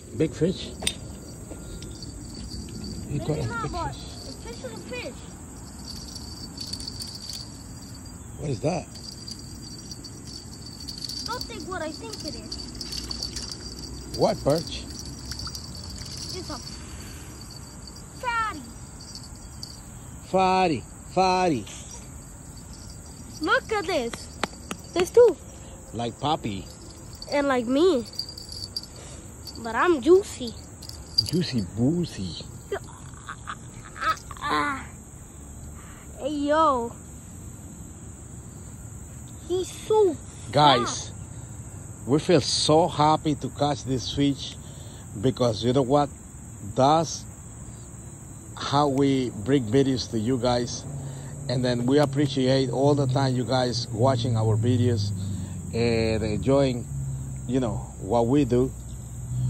Big fish? You Maybe got a not, big but fish. a fish is a fish. What is that? Don't think what I think it is. What, Birch? It's a fatty. Fatty. Fatty. Look at this. There's two. Like Poppy. And like me. But I'm juicy. Juicy boozy. Hey, yo. He's so Guys, we feel so happy to catch this fish because you know what? That's how we bring videos to you guys. And then we appreciate all the time you guys watching our videos and enjoying, you know, what we do.